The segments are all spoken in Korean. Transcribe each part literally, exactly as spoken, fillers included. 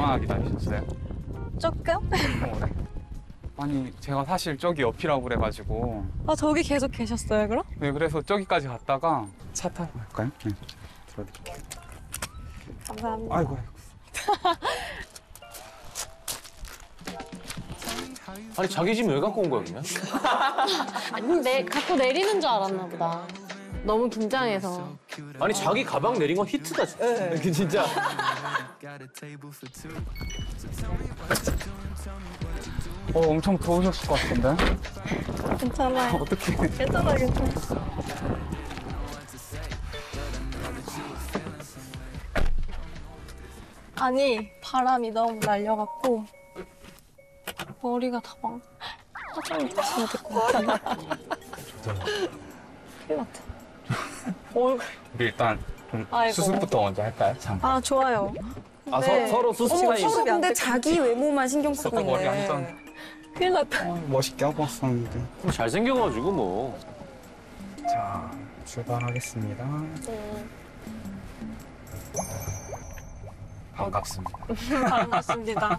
얼마나 기다리셨어요? 조금? 엄청 오래? 아니 제가 사실 저기 옆이라고 그래가지고. 아, 저기 계속 계셨어요, 그럼? 네, 그래서 저기까지 갔다가 차 타고 갈까요? 네, 들어드릴게요. 감사합니다. 아이고, 아이고. 아니 자기 집 왜 갖고 온 거야 그냥? 내 갖고 내리는 줄 알았나 보다. 너무 긴장해서. 아니 자기 가방 내린 건 히트다 진짜. 네. 그 진짜. 어, 엄청 더우셨을 것 같은데? 괜찮아요. 어떻게? 괜찮아, 괜찮아. 아니, 바람이 너무 날려갖고 머리가 다 막 화장이 됐으면 될것 같아. 큰일 났다. 얼굴. 우리 일단 좀 아이고. 수습부터 먼저 할까요? 잠깐. 아, 좋아요. 아 네. 서, 서로 수습 시간이 어머, 있어. 서로 근데 자기 외모만 신경 쓰고 저도 머리 있네. 완전 큰일 났다. 어, 멋있게 하고 왔었는데. 잘생겨가지고 뭐. 자, 출발하겠습니다. 네. 반갑습니다. 반갑습니다.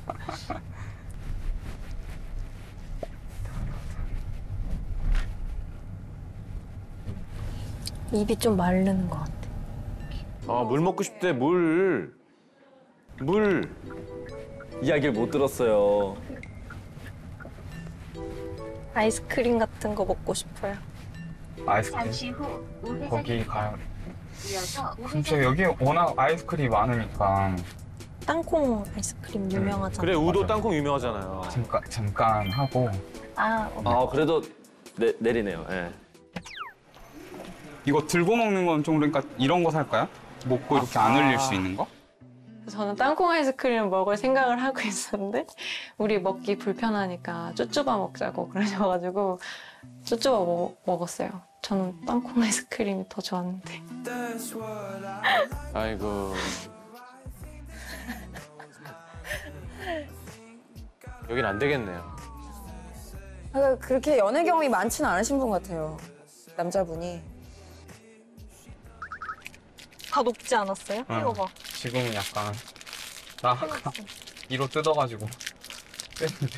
입이 좀 마르는 것 같아. 아 물 먹고 싶대 물. 물. 이야기를 못 들었어요. 아이스크림 같은 거 먹고 싶어요. 아이스크림? 거기 가요. 근데 여기 워낙 아이스크림이 많으니까 땅콩 아이스크림 유명하잖아. 그래 우도 땅콩 유명하잖아요. 잠깐, 잠깐 하고. 아, 아 그래도 내, 내리네요. 예. 이거 들고 먹는 건 좀 그러니까 이런 거 살까요? 먹고 이렇게 안 흘릴 수 있는 거? 저는 땅콩 아이스크림을 먹을 생각을 하고 있었는데 우리 먹기 불편하니까 쭈쭈바 먹자고 그러셔가지고 쭈쭈바 먹, 먹었어요. 저는 땅콩 아이스크림이 더 좋았는데. 아이고. 여긴 안 되겠네요. 아, 그렇게 연애 경험이 많지는 않으신 분 같아요. 남자분이. 다 녹지 않았어요? 응. 이거 봐. 지금은 약간 나 아까 이로 뜯어가지고 뺐는데.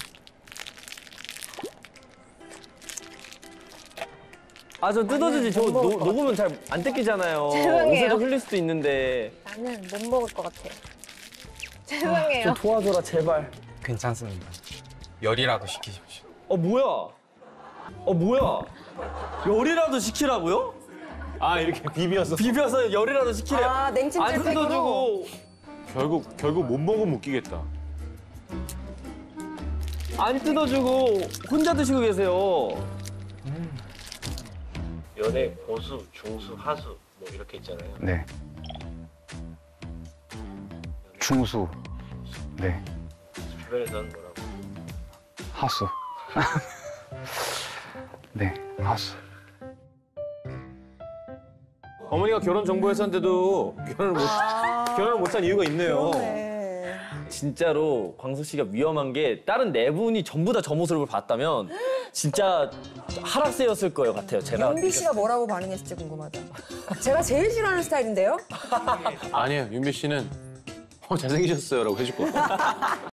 아 저 뜯어주지. 저 못 먹을 녹- 것 녹으면 잘 안 뜯기잖아요. 죄송해요. 옷에도 흘릴 수도 있는데. 나는 못 먹을 것 같아요. 좀 죄송해요. 도와줘라 제발. 괜찮습니다. 열이라도 시키십시오. 어 뭐야? 어 뭐야? 열이라도 시키라고요? 아 이렇게 비벼서. 비벼서 열이라도 시키래. 아, 안 냉찜질팩으로. 뜯어주고 결국 결국 못 먹으면 웃기겠다. 안 뜯어주고 혼자 드시고 계세요. 연애 고수, 중수, 하수 뭐 이렇게 있잖아요. 네. 중수. 네. 주변에서는 뭐라고? 하수. 네, 하수. 어머니가 결혼 정보회사인데도 결혼을 못 결혼을 못한 이유가 있네요. 그러네. 진짜로 광수 씨가 위험한 게 다른 네 분이 전부 다 저 모습을 봤다면 진짜 하락세였을 거예요 같아요. 제가. 연비 씨가 뭐라고 반응했을지 궁금하다. 제가 제일 싫어하는 스타일인데요? 아니에요 윤비 씨는 어, 잘생기셨어요라고 해줄 거야.